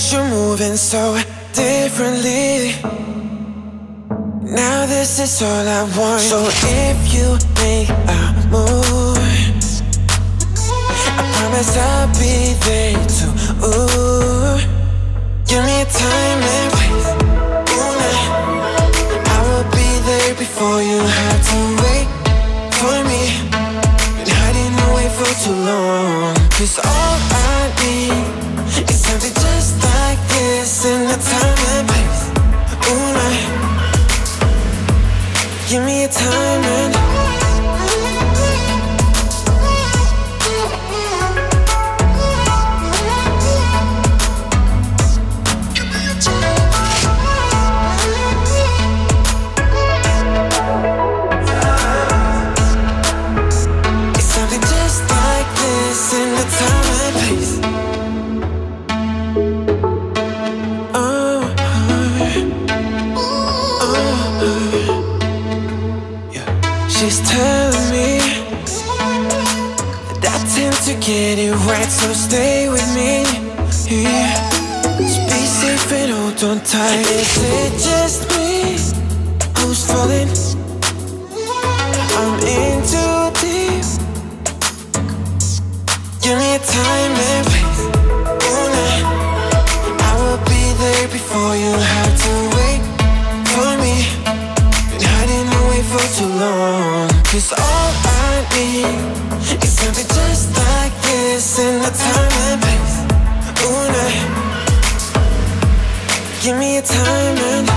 you're moving so differently. Now this is all I want. So if you make a move, I promise I'll be there too. Ooh, give me a time and place. Ooh, nah. I will be there before you have to wait for me. Been hiding away for too long. 'Cause all I need is something just like this in the time and place. Ooh, nah. Give me a time and it's something just like this in the time and place. She's telling me that I tend to get it right, so stay with me. Yeah. Just be safe and hold on tight. Is it just me who's falling? I'm in too deep. Give me a time and place. Ooh, nah. I will be there before you have to wait for me. Been hiding away for too long. 'Cause all I need is something just like this in the time and place. Ooh, nah. Give me a time and